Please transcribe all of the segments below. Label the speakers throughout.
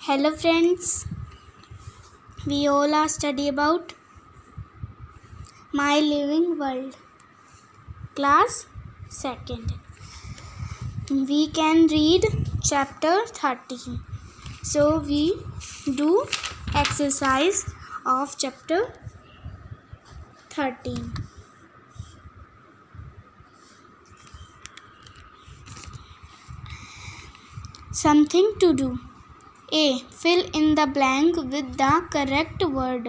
Speaker 1: Hello friends, we all are study about My Living World, class 2nd. We can read chapter 30. So we do exercise of chapter 13. Something to do. A. Fill in the blank with the correct word.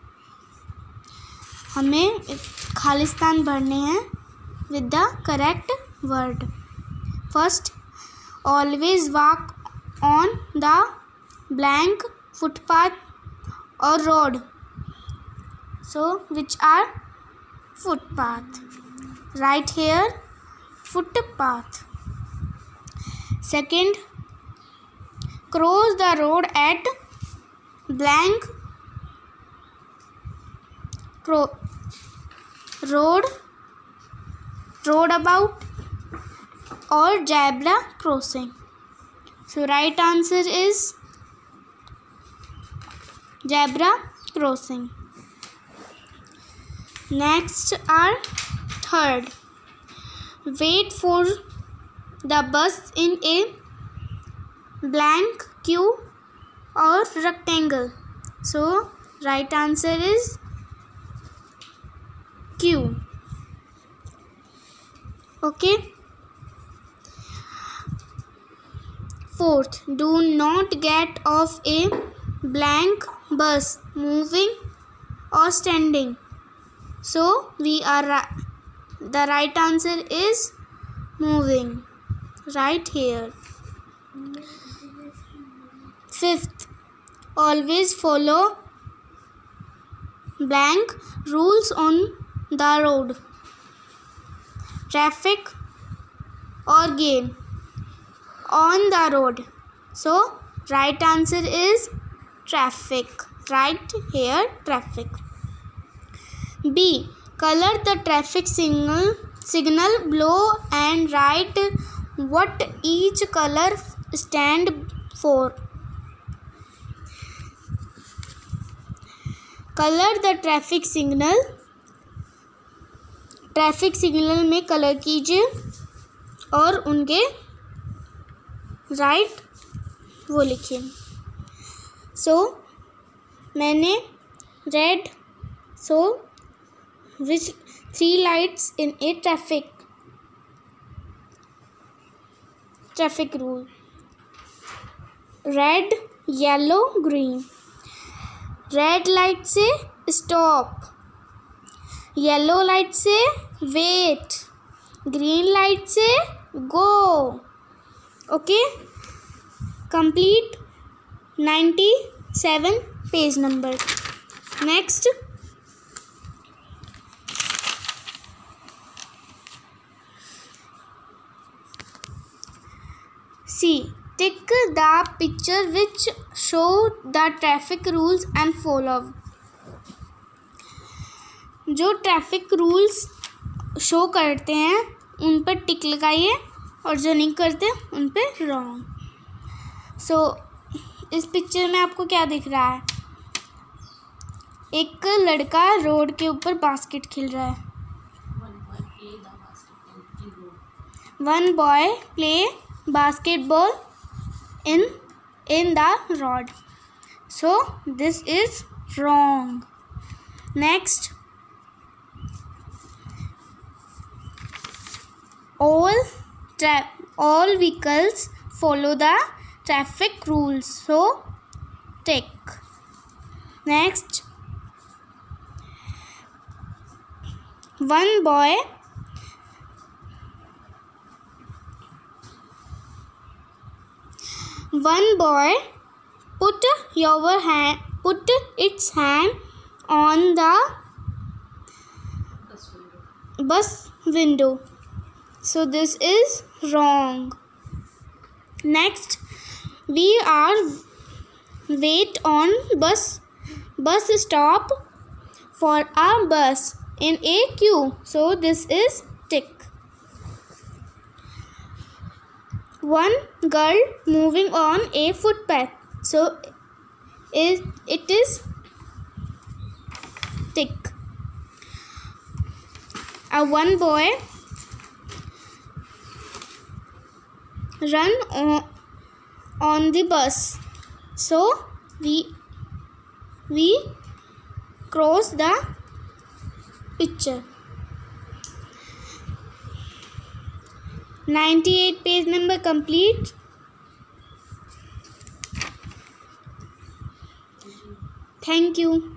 Speaker 1: हमें खालिस्तान भरने हैं with the correct word. First, always walk on the blank footpath or road. So, which are footpath? Right here, footpath. Second, cross the road at blank roundabout or zebra crossing. So right answer is zebra crossing. Next are third, wait for the bus in a blank queue or rectangle. So right answer is queue. Okay. Fourth, do not get off a blank bus moving or standing. So we are the right answer is moving right here. Fifth, always follow blank rules on the road, traffic or gain on the road. So right answer is traffic. Right here, traffic. B, color the traffic signal below and write what each color stand for. Colour the traffic signal में colour कीजिए और उनके right वो लिखिए. So मैंने red. So which 3 lights in a traffic rule? Red, yellow, green. Red light से stop, yellow light से wait, green light से go. Okay, complete 97 page number. Next, C, tick the picture which show the traffic rules and follow. जो traffic rules show करते हैं उन पर टिक लगाइए और जो नहीं करते उन पर रॉन्ग. सो इस पिक्चर में आपको क्या दिख रहा है? एक लड़का रोड के ऊपर बास्केट खेल रहा है. One boy play basketball in the road. So this is wrong. Next, all vehicles follow the traffic rules. So tick. Next, one boy put its hand on the bus window. So this is wrong. Next, we are wait on bus stop for a bus in a queue. So this is tick. One girl moving on a footpath. So it is tick. One boy run on the bus, so we cross the picture. 98 page number complete. Thank you.